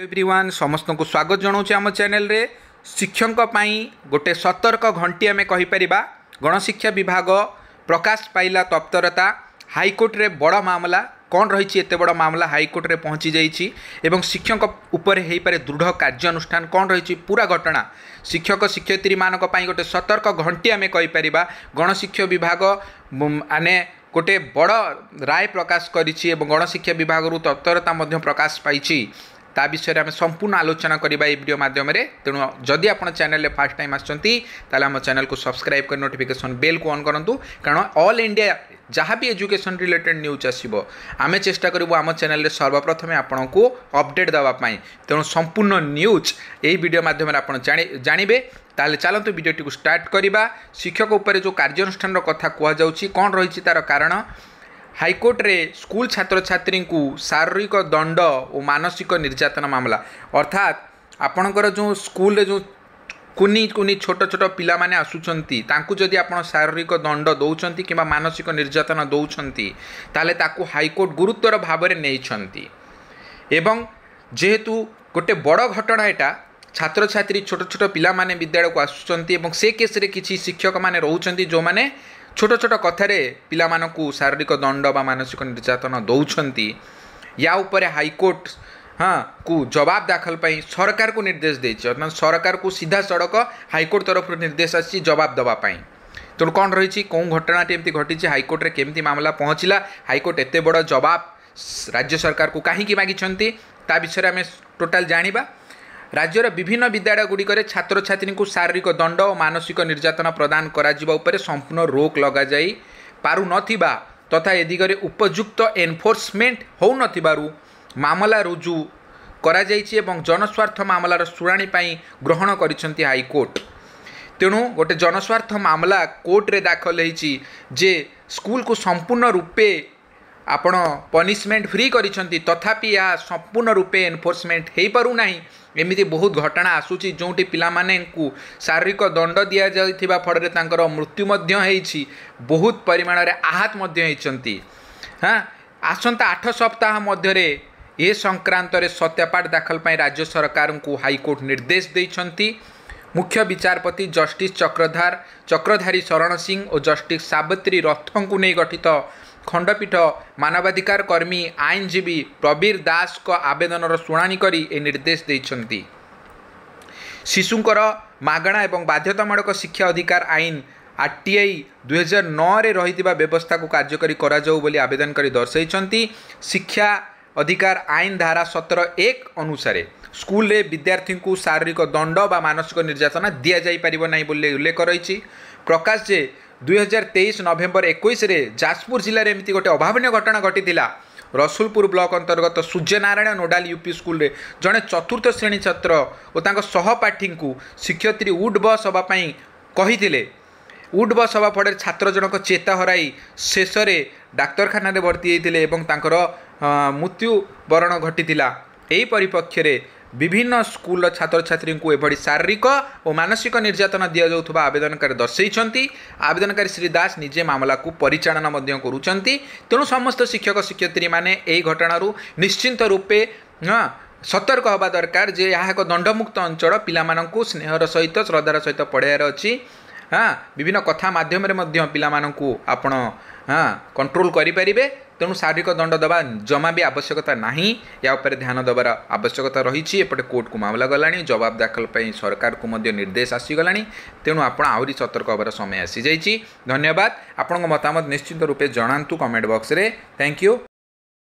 Everyone समस्त को स्वागत जनाऊँ आम चैनल रे शिक्षकों गोटे सतर्क घंटी आम कहीपर गणशिक्षा विभाग प्रकाश पाइला तत्परता हाईकोर्ट रे बड़ मामला कौन रही एत बड़ मामला हाईकोर्ट रे पहुँची जाइए एवं शिक्षक उपर हो पारे दृढ़ कार्यानुष्ठान कौन रही पूरा घटना शिक्षक शिक्षयित्री मानक गोटे सतर्क घंटी आम कहीपर गणशिक्षा विभाग आने गोटे बड़ राय प्रकाश करिछि एवं गणशिक्षा विभाग तत्परता प्रकाश पाई ता विषय में संपूर्ण आलोचना करबा ए वीडियो माध्यम रे तेणु जदि आप चैनल फर्स्ट टाइम आछंती ताले हम चैनल को सब्सक्राइब कर नोटिफिकेशन बेल को ऑन करंतु कारण ऑल इंडिया जहाँ भी एजुकेशन रिलेटेड न्यूज आसीबो आमे चेष्टा करूँ आम चैनल सर्वप्रथमे आपण को अपडेट देवाई तेणु संपूर्ण न्यूज यही वीडियो माध्यम आप जानवे ताले चलतु वीडियो को स्टार्ट करवा शिक्षक उपर जो कार्यानुष्ठान कथा कहुच्छी कौन रही तार कारण हाईकोर्ट रे स्कूल छात्र छात्री को शारीरिक दंड और मानसिक निर्यातना मामला अर्थात आपणकर जो स्कूल रे जो कुनी कुनी छोट छोट पिला माने आसुचंती तांकु जदि आपण शारीरिक दंड दौचंती किंबा मानसिक निर्यातना दौचंती ताले ताकु हाईकोर्ट गुरुत्वर भाव में नहीं एवं जेहेतु गोटे बड़ घटना एटा छात्र छात्री छोट छोट पिला माने विद्यालय को आसुचंती एवं से केस रे किछि शिक्षक माने रहउचंती जो माने छोट छोट कथार पिलामानकु शारीरिक दंड बा मानसिक निर्यातना दौरान या उपरे हाईकोर्ट को जवाब दाखल पाई सरकार को निर्देश देछि अर्थात सरकार को सीधा सड़क हाईकोर्ट तरफ निर्देश आसी जवाब देवाई तेणु कौन रही कौन घटना एमती घटी हाईकोर्ट रे केमती मामला पहुँचला हाईकोर्ट एत बड़ जवाब राज्य सरकार को कहीं मागिछंती ता विषय आम टोटाल जानिबा राज्यर विभिन्न विद्यालय गुड़िक छात्र छात्री को शारीरिक दंड और मानसिक निर्यातना प्रदान करा संपूर्ण रोक लग जाई पारु नथिबा तथा ए दिगरे उपयुक्त एनफोर्समेंट हो नथिबारु मामला रुजु करा जाइछि एवं जनस्वार्थ मामलार शुणाणी पाई ग्रहण करिसेंती हाईकोर्ट तेणु गोटे जनस्वार्थ मामला कोर्ट रे दाखल होईछि जे स्कूल को संपूर्ण रूपे आपण पनिशमेंट फ्री करिसेंती तथापि या संपूर्ण रूपे एनफोर्समेंट हो पारु नाही एमिति बहुत घटना आसूची जोटी पिला माने को शारीरिक दंड दिया जाइथिबा फଳରେ तांकर मृत्यु मध्य हेछि बहुत परिमाण रे आहत मध्य हेचंती हां आसंता 8 सप्ताह मध्य रे ए संक्रांत रे सत्यापाठ दाखल पाई राज्य सरकार को हाईकोर्ट निर्देश देइछंती मुख्य विचारपति जस्टिस चक्रधारी शरण सिंह और जस्टिस सावित्री रथों को नहीं गठित खंडपीठ मानवाधिकार कर्मी आईनजीवी प्रवीर दास को आवेदन शुणाणी करी ए निर्देश देइछंती शिशुंकर मागणा एवं बाध्यतामूलक शिक्षा अधिकार आईन आरटीआई 2009 रे रहितिबा व्यवस्था को कार्यकारी करा जाऊ बोली आवेदनकारी दर्शाइछंती शिक्षा अधिकार आईन धारा 17(1) अनुसार स्कूल रे विद्यार्थी को शारीरिक दंड बा मानसिक निर्यातना दिया जाई परिबो नाही बोली उल्लेख रही प्रकाश जे 2023 नवेम्बर 21 रे जाजपुर जिले में एमती गोटे अभावन घटना घटी रसुलपुर ब्लॉक अंतर्गत सूर्यनारायण नोडाल यूपी स्कूल रे जड़े चतुर्थ श्रेणी छात्र और सहपाठी को शिक्षयित्री उड बस हाँपाई कही उड बस हाँवा फल छात्र जनक चेता हराई शेष में डाक्तखाना भर्ती होते मृत्युवरण घटी यही परिप्रेक्षी में विभिन्न स्कूल छात्र छात्री को एभली शारीरिक और मानसिक निर्यातना दि जाउथबा आवेदनकारी दर्शाइछंती आवेदनकारी श्री दास निजे मामला को परिचालना मध्य करुछंती तेणु समस्त शिक्षक शिक्षयित्री माने एही घटनारू निश्चिंत रूपे सतर्क हवा दरकार जे यह एक दंडमुक्त अंचल पिलामानंकु स्नेहर सहित श्रद्धार सहित पढ़ाइर अच्छी विभिन्न कथा माध्यम पिलामानंकु आपण कंट्रोल करें तेणु शारीरिक दंड दबा जमा भी आवश्यकता नहीं या उपर ध्यान देवार आवश्यकता रही एपटे कोर्ट को मामला गला जवाब दाखल पर सरकार को निर्देश आसीगला तेणु आप आहरी सतर्क हबार समय आसी जाइए धन्यवाद आपण मतामत निश्चित रूपे जनातु कमेंट बॉक्स रे थैंक यू।